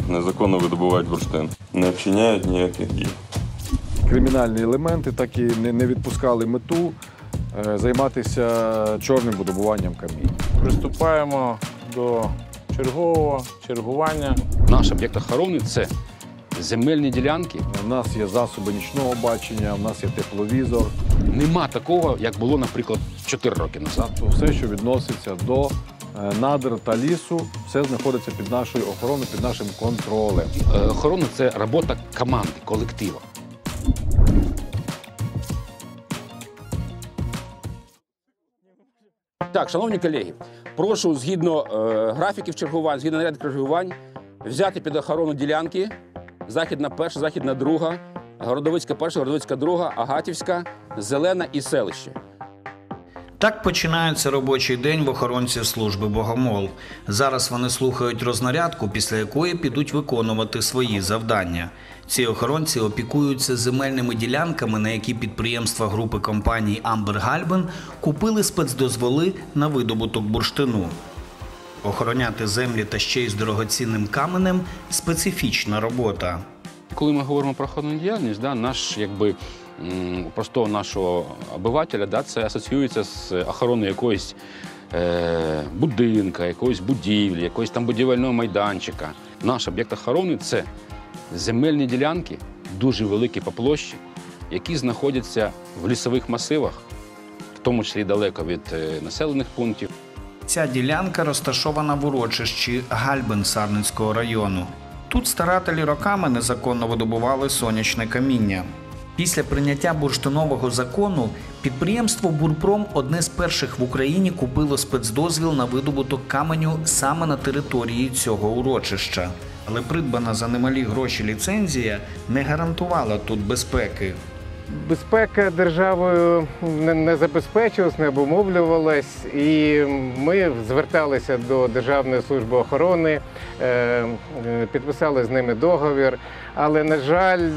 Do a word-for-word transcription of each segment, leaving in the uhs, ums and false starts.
незаконно видобувають бурштин. Не вчиняють ніяких дій. Кримінальні елементи так і не відпускали мету займатися чорним видобуванням каміння. Приступаємо до чергового чергування. Наш об'єкт охорони – це земельні ділянки. У нас є засоби нічного бачення, у нас є тепловізор. Нема такого, як було, наприклад, чотири роки назад. Все, що відноситься до надр та лісу, все знаходиться під нашою охороною, під нашим контролем. Охорона – це робота команди, колективу. Так, шановні колеги, прошу згідно е, графіків чергувань, згідно нарядів чергувань, взяти під охорону ділянки Західна перша, Західна друга, Городовицька перша, Городовицька друга, Агатівська, Зелена і селище. Так починається робочий день в охоронців служби «Богомол». Зараз вони слухають рознарядку, після якої підуть виконувати свої завдання. Ці охоронці опікуються земельними ділянками, на які підприємства групи компаній «Амбер Гальбен» купили спецдозволи на видобуток бурштину. Охороняти землі та ще й з дорогоцінним каменем – специфічна робота. Коли ми говоримо про охоронну діяльність, да, наш, якби, простого нашого обивателя, да, це асоціюється з охороною якоїсь е, будинка, якоїсь будівлі, якогось там будівельного майданчика. Наш об'єкт охорони – це земельні ділянки, дуже великі по площі, які знаходяться в лісових масивах, в тому числі далеко від населених пунктів. Ця ділянка розташована в урочищі Гальбен Сарненського району. Тут старателі роками незаконно видобували сонячне каміння. Після прийняття бурштинового закону підприємство «Бурпром» одне з перших в Україні купило спецдозвіл на видобуток каменю саме на території цього урочища. Але придбана за немалі гроші ліцензія не гарантувала тут безпеки. Безпека державою не забезпечувалась, не обумовлювалась, і ми зверталися до Державної служби охорони, підписали з ними договір, але, на жаль,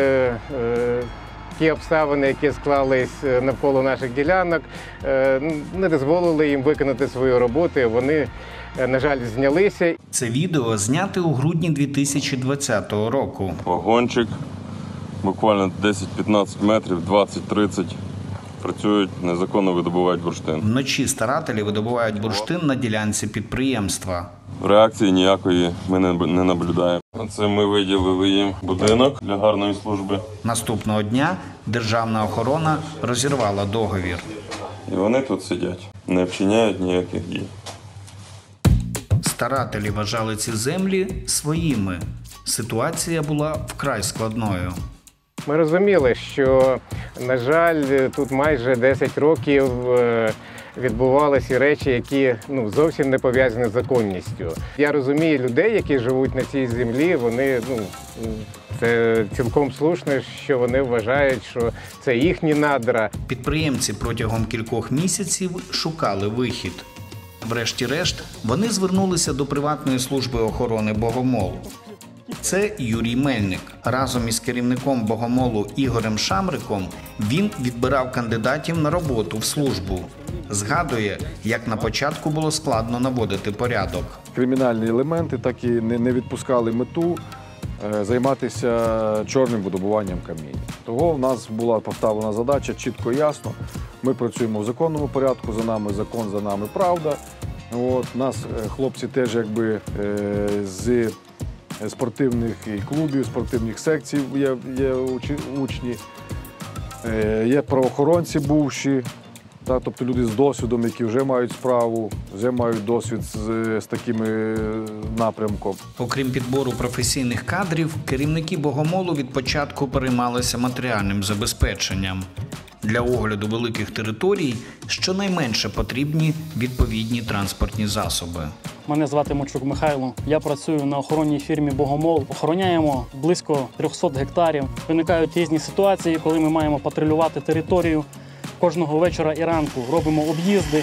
ті обставини, які склались навколо наших ділянок, не дозволили їм виконати свою роботу, вони, на жаль, знялися. Це відео зняте у грудні дві тисячі двадцятого року. Вагончик. Буквально десять-п'ятнадцять метрів, двадцять-тридцять працюють, незаконно видобувають бурштин. Вночі старателі видобувають бурштин на ділянці підприємства. Реакції ніякої ми не наблюдаємо. Це ми виділили їм будинок для гарної служби. Наступного дня державна охорона розірвала договір. І вони тут сидять, не вчиняють ніяких дій. Старателі вважали ці землі своїми. Ситуація була вкрай складною. Ми розуміли, що, на жаль, тут майже десять років відбувалися речі, які ну, зовсім не пов'язані з законністю. Я розумію людей, які живуть на цій землі, вони, ну, це цілком слушно, що вони вважають, що це їхні надра. Підприємці протягом кількох місяців шукали вихід. Врешті-решт, вони звернулися до приватної служби охорони «Богомол». Це Юрій Мельник. Разом із керівником «Богомолу» Ігорем Шамриком він відбирав кандидатів на роботу в службу. Згадує, як на початку було складно наводити порядок. Кримінальні елементи так і не відпускали мету займатися чорним видобуванням каміння. Того в нас була поставлена задача чітко і ясно. Ми працюємо в законному порядку, за нами закон, за нами правда. От, нас хлопці теж якби з спортивних клубів, спортивних секцій є, є учні, є правоохоронці бувші, так, тобто люди з досвідом, які вже мають справу, вже мають досвід з, з такими напрямком. Окрім підбору професійних кадрів, керівники «Богомолу» від початку переймалися матеріальним забезпеченням. Для огляду великих територій щонайменше потрібні відповідні транспортні засоби. Мене звати Мочук Михайло. Я працюю на охоронній фірмі «Богомол». Охороняємо близько трьохсот гектарів. Виникають різні ситуації, коли ми маємо патрулювати територію. Кожного вечора і ранку робимо об'їзди.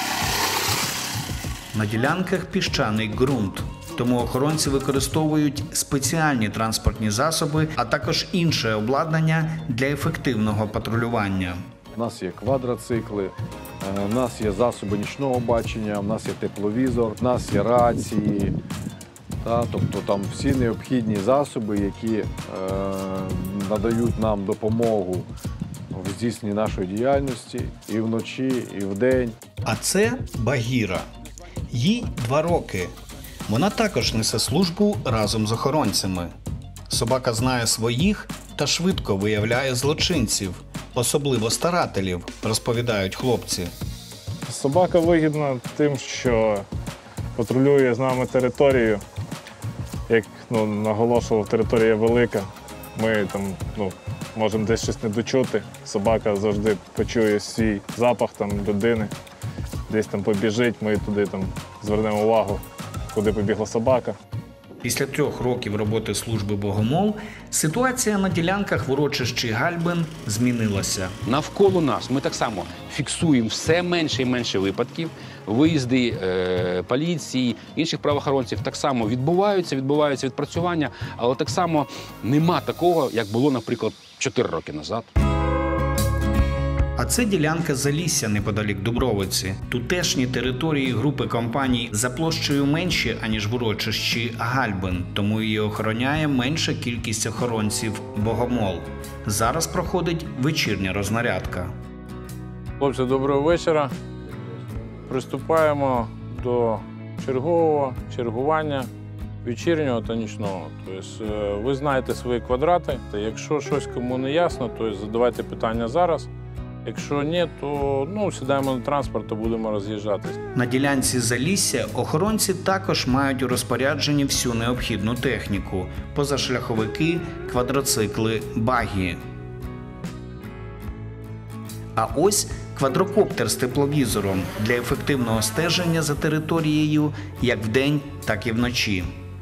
На ділянках піщаний ґрунт. Тому охоронці використовують спеціальні транспортні засоби, а також інше обладнання для ефективного патрулювання. У нас є квадроцикли, у нас є засоби нічного бачення, у нас є тепловізор, у нас є рації, Та, тобто там всі необхідні засоби, які е, надають нам допомогу в здійсненні нашої діяльності і вночі, і вдень. А це Багіра. Їй два роки. Вона також несе службу разом з охоронцями. Собака знає своїх та швидко виявляє злочинців, особливо старателів, розповідають хлопці. Собака вигідна тим, що патрулює з нами територію. Як ну, наголошував, територія велика. Ми там ну, можемо десь щось не дочути. Собака завжди почує свій запах там, людини, десь там побіжить, ми туди там, звернемо увагу, куди побігла собака. Після трьох років роботи служби «Богомол» ситуація на ділянках в урочищі Гальбин змінилася. Навколо нас ми так само фіксуємо все менше і менше випадків. Виїзди е, поліції, інших правоохоронців так само відбуваються, відбуваються відпрацювання, але так само нема такого, як було, наприклад, чотири роки назад. А це ділянка Залісся неподалік Дубровиці. Тутешні території групи компаній за площею менші, аніж в урочищі Гальбин, тому її охороняє менша кількість охоронців «Богомол». Зараз проходить вечірня рознарядка. Хлопці, доброго вечора. Приступаємо до чергового чергування вечірнього та нічного. Тобто, ви знаєте свої квадрати. Якщо щось кому не ясно, то задавайте питання зараз. Якщо ні, то ну, сідаємо на транспорт та будемо роз'їжджатись. На ділянці Залісся охоронці також мають у розпорядженні всю необхідну техніку – позашляховики, квадроцикли, багі. А ось квадрокоптер з тепловізором для ефективного стеження за територією як вдень, так і вночі.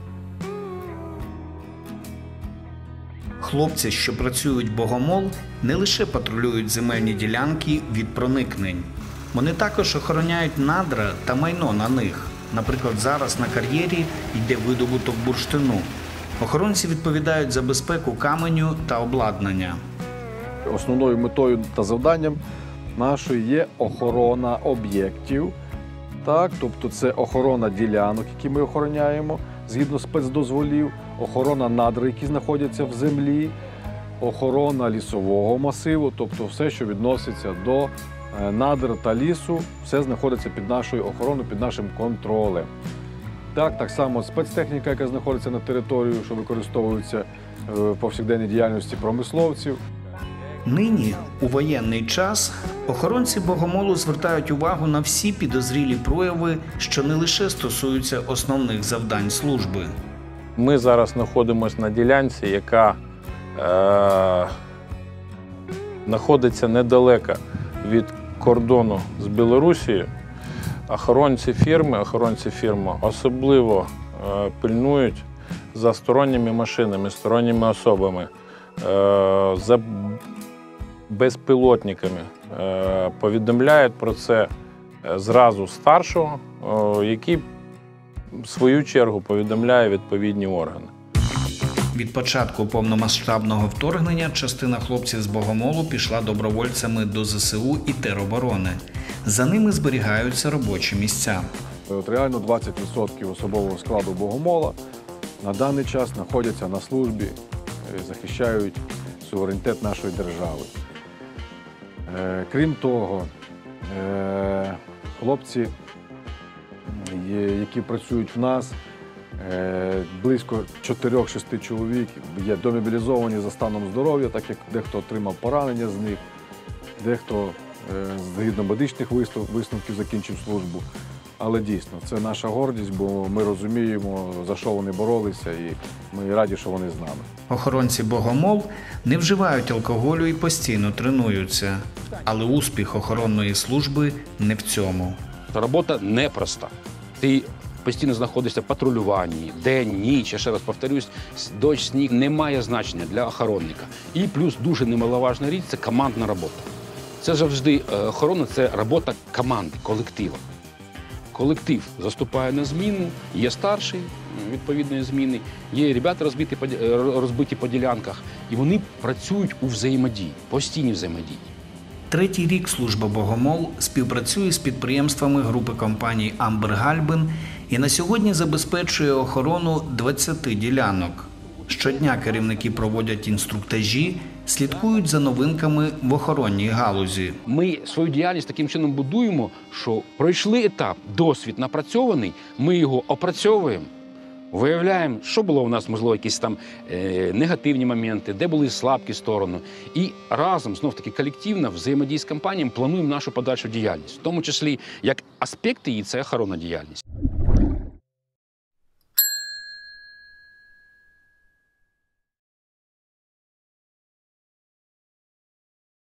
Хлопці, що працюють в «Богомол», не лише патрулюють земельні ділянки від проникнень. Вони також охороняють надра та майно на них. Наприклад, зараз на кар'єрі йде видобуток бурштину. Охоронці відповідають за безпеку каменю та обладнання. Основною метою та завданням нашої є охорона об'єктів. Так, тобто це охорона ділянок, які ми охороняємо згідно спецдозволів, охорона надр, які знаходяться в землі, охорона лісового масиву, тобто все, що відноситься до надр та лісу, все знаходиться під нашою охороною, під нашим контролем. Так, так само спецтехніка, яка знаходиться на території, що використовується в повсякденній діяльності промисловців. Нині, у воєнний час, охоронці «Богомолу» звертають увагу на всі підозрілі прояви, що не лише стосуються основних завдань служби. Ми зараз знаходимося на ділянці, яка е, знаходиться недалеко від кордону з Білорусією. Охоронці фірми, охоронці фірми особливо е, пильнують за сторонніми машинами, сторонніми особами, е, за безпілотниками. Е, повідомляють про це зразу старшого, е, який в свою чергу повідомляє відповідні органи. Від початку повномасштабного вторгнення частина хлопців з «Богомолу» пішла добровольцями до зе се у і тероборони. За ними зберігаються робочі місця. От реально двадцять відсотків особового складу «Богомола» на даний час знаходяться на службі, захищають суверенітет нашої держави. Крім того, хлопці, які працюють в нас, близько чотирьох-шести чоловік є домобілізовані за станом здоров'я, так як дехто отримав поранення з них, дехто згідно медичних висновків закінчив службу. Але дійсно, це наша гордість, бо ми розуміємо, за що вони боролися, і ми раді, що вони з нами. Охоронці «Богомол» не вживають алкоголю і постійно тренуються. Але успіх охоронної служби не в цьому. Робота непроста. Ти постійно знаходишся в патрулюванні, день, ніч, я ще раз повторюсь, дощ, сніг не має значення для охоронника. І плюс дуже немаловажна річ – це командна робота. Це завжди охорона, це робота команди, колектива. Колектив заступає на зміну, є старший відповідної зміни, є ребята розбиті, розбиті по ділянках, і вони працюють у взаємодії, постійній взаємодії. Третій рік служба «Богомол» співпрацює з підприємствами групи компаній «Амбер Гальбин» і на сьогодні забезпечує охорону двадцяти ділянок. Щодня керівники проводять інструктажі, слідкують за новинками в охоронній галузі. Ми свою діяльність таким чином будуємо, що пройшли етап, досвід напрацьований, ми його опрацьовуємо, виявляємо, що було у нас, можливо, якісь там е, негативні моменти, де були слабкі сторони. І разом, знов-таки колективно, взаємодії з компаніями, плануємо нашу подальшу діяльність. В тому числі, як аспекти її – це охоронна діяльність.